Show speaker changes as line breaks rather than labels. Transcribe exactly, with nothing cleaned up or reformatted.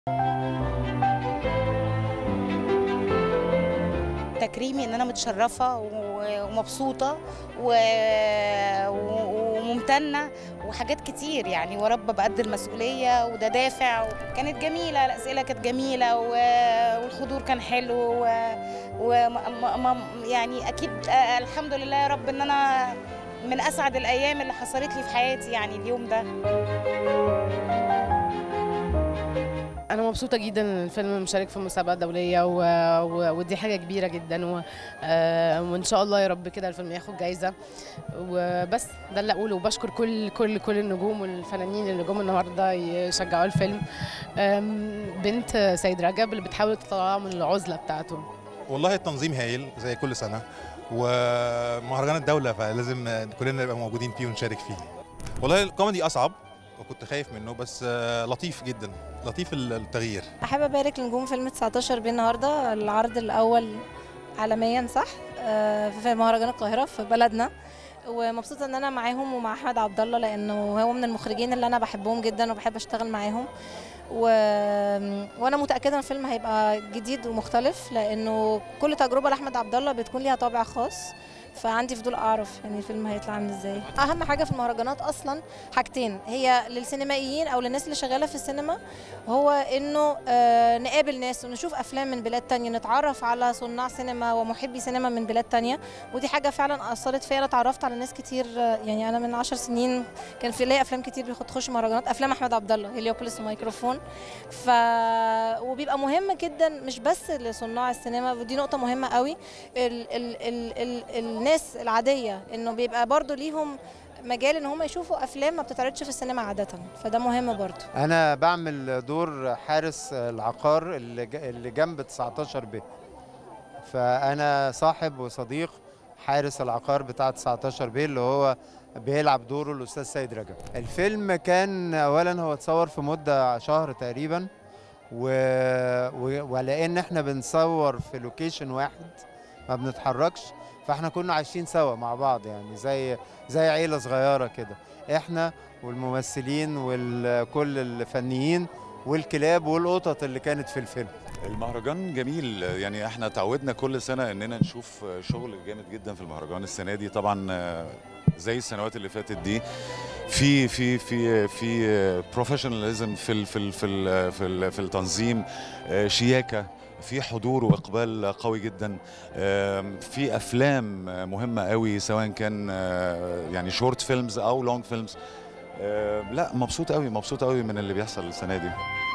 تكريمي ان انا متشرفه ومبسوطه وممتنه وحاجات كتير يعني، ورب بقد المسؤوليه وده دافع. كانت جميله، الاسئله كانت جميله والحضور كان حلو و يعني اكيد الحمد لله يا رب ان انا من اسعد الايام اللي حصلت لي في حياتي يعني اليوم ده.
أنا مبسوطة جدا إن الفيلم مشارك في مسابقة دولية و... و... ودي حاجة كبيرة جدا و... آه وإن شاء الله يا رب كده الفيلم ياخد جايزة وبس. ده اللي أقوله، وبشكر كل كل كل النجوم والفنانين اللي جم النهارده يشجعوا الفيلم. بنت سيد رجب اللي بتحاول تطلعه من العزلة بتاعته.
والله التنظيم هايل زي كل سنة، ومهرجان الدولة فلازم كلنا نبقى موجودين فيه ونشارك فيه. والله الكوميدي أصعب وكنت خايف منه، بس لطيف جدا، لطيف التغيير.
احب ابارك لنجوم فيلم تسعتاشر بيه النهارده، العرض الاول عالميا صح في مهرجان القاهره في بلدنا، ومبسوطه ان انا معاهم ومع احمد عبد الله لانه هو من المخرجين اللي انا بحبهم جدا وبحب اشتغل معاهم، و... وانا متاكده ان الفيلم هيبقى جديد ومختلف لانه كل تجربه لاحمد عبد الله بتكون ليها طابع خاص، فعندي فضول اعرف يعني الفيلم هيطلع عامل ازاي. اهم حاجه في المهرجانات اصلا حاجتين، هي للسينمائيين او للناس اللي شغاله في السينما، هو انه آه نقابل ناس ونشوف افلام من بلاد تانية، نتعرف على صناع سينما ومحبي سينما من بلاد تانية، ودي حاجه فعلا اثرت فيا. انا اتعرفت على ناس كتير، يعني انا من عشر سنين كان في ليا افلام كتير بتخش مهرجانات، افلام احمد عبد الله هيليوبوليس وميكروفون، ف وبيبقى مهم جدا مش بس لصناع السينما، ودي نقطه مهمه قوي، ال ال ال ال ال الناس العاديه انه بيبقى برضو ليهم مجال ان هم يشوفوا افلام ما بتتعرضش في السينما عاده، فده مهم برضو.
انا بعمل دور حارس العقار اللي جنب تسعتاشر بيه، فانا صاحب وصديق حارس العقار بتاع تسعتاشر بيه اللي هو بيلعب دوره الاستاذ سيد رجب. الفيلم كان اولا هو اتصور في مده شهر تقريبا، و... ولان احنا بنصور في لوكيشن واحد ما بنتحركش، فاحنا كنا عايشين سوا مع بعض، يعني زي زي عيله صغيره كده، احنا والممثلين وكل الفنيين والكلاب والقطط اللي كانت في الفيلم.
المهرجان جميل، يعني احنا تعودنا كل سنه اننا نشوف شغل جامد جدا في المهرجان. السنه دي طبعا زي السنوات اللي فاتت دي في في في في بروفيشناليزم في ال في ال في ال في, ال في التنظيم، شياكه، في حضور واقبال قوي جدا، في افلام مهمه قوي سواء كان يعني شورت فيلمز او لونج فيلمز. لا مبسوط قوي، مبسوط قوي من اللي بيحصل السنه دي.